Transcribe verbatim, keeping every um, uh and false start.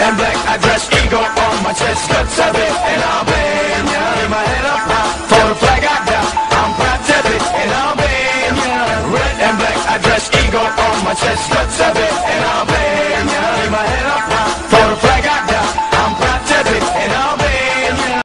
and black, I dress ego on my chest, guts of it, and Albania. Get my head up high for the flag I got. I'm proud to be in Albania. Red and black, I dress ego on my chest, guts of it, and Albania.